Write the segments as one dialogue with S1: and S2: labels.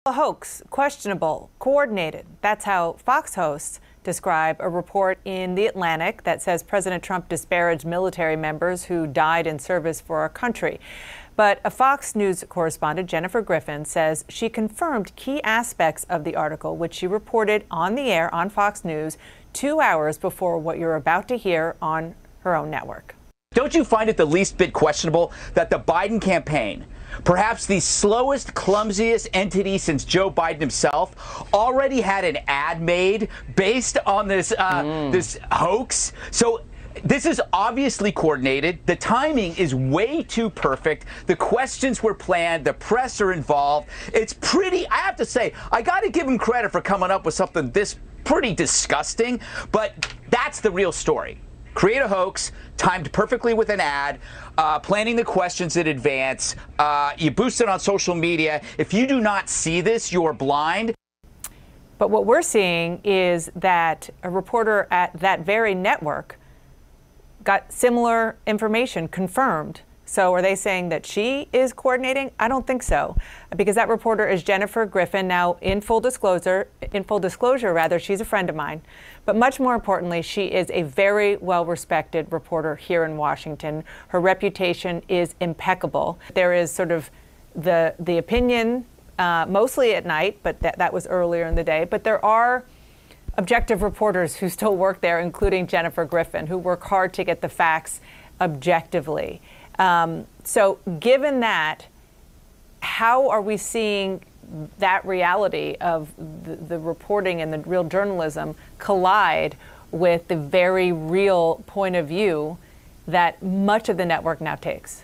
S1: A hoax, questionable, coordinated. That's how Fox hosts describe a report in The Atlantic that says President Trump disparaged military members who died in service for our country. But a Fox News correspondent, Jennifer Griffin, says she confirmed key aspects of the article, which she reported on the air on Fox News 2 hours before what you're about to hear on her own network.
S2: Don't you find it the least bit questionable that the Biden campaign, perhaps the slowest, clumsiest entity since Joe Biden himself, already had an ad made based on this this hoax? So this is obviously coordinated. The timing is way too perfect. The questions were planned. The press are involved. It's pretty, I have to say, I got to give him credit for coming up with something this pretty disgusting, but that's the real story. Create a hoax, timed perfectly with an ad, planning the questions in advance. You boost it on social media. If you do not see this, you're blind.
S1: But what we're seeing is that a reporter at that very network got similar information confirmed. So are they saying that she is coordinating? I don't think so, because that reporter is Jennifer Griffin. Now, in full disclosure, she's a friend of mine. But much more importantly, she is a very well-respected reporter here in Washington. Her reputation is impeccable. There is sort of the opinion, mostly at night, but that was earlier in the day. But there are objective reporters who still work there, including Jennifer Griffin, who work hard to get the facts objectively. So given that, how are we seeing that reality of the reporting and the real journalism collide with the very real point of view that much of the network now takes?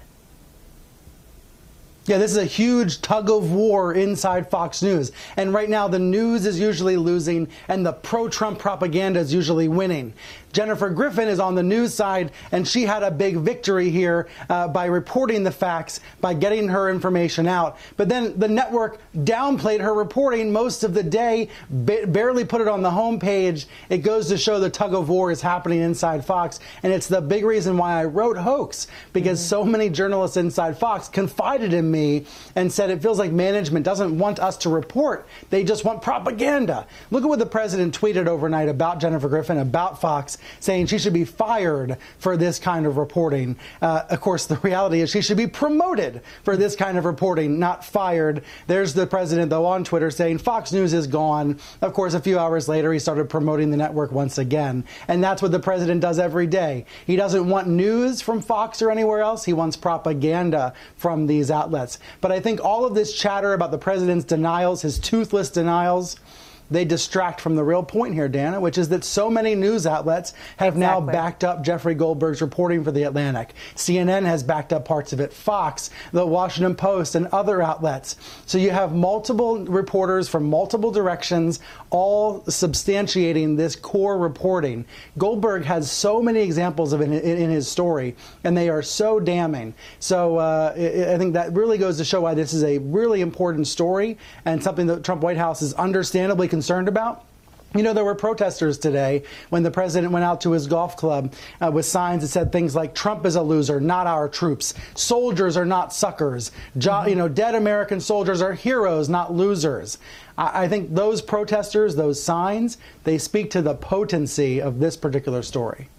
S3: Yeah, this is a huge tug of war inside Fox News. And right now, the news is usually losing and the pro-Trump propaganda is usually winning. Jennifer Griffin is on the news side, and she had a big victory here by reporting the facts, by getting her information out. But then the network downplayed her reporting most of the day, barely put it on the homepage. It goes to show the tug of war is happening inside Fox. And it's the big reason why I wrote hoax, because so many journalists inside Fox confided in me and said it feels like management doesn't want us to report. They just want propaganda. Look at what the president tweeted overnight about Jennifer Griffin, about Fox, saying she should be fired for this kind of reporting. Of course, the reality is she should be promoted for this kind of reporting, not fired. There's the president, though, on Twitter saying Fox News is gone. Of course, a few hours later, he started promoting the network once again. And that's what the president does every day. He doesn't want news from Fox or anywhere else. He wants propaganda from these outlets. But I think all of this chatter about the president's denials, his toothless denials, they distract from the real point here, Dana, which is that so many news outlets have now backed up Jeffrey Goldberg's reporting for The Atlantic. CNN has backed up parts of it, Fox, The Washington Post, and other outlets. So you have multiple reporters from multiple directions all substantiating this core reporting. Goldberg has so many examples of it in his story, and they are so damning. So I think that really goes to show why this is a really important story and something that Trump White House is understandably concerned about. You know, there were protesters today when the president went out to his golf club with signs that said things like, Trump is a loser, not our troops. Soldiers are not suckers. You know, dead American soldiers are heroes, not losers. I think those protesters, those signs, they speak to the potency of this particular story.